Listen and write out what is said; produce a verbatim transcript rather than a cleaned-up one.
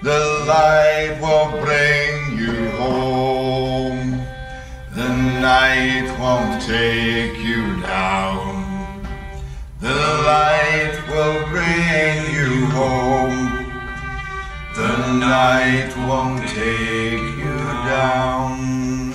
The light will bring you home. The night won't take you down. The light will bring you home. The night won't take you down.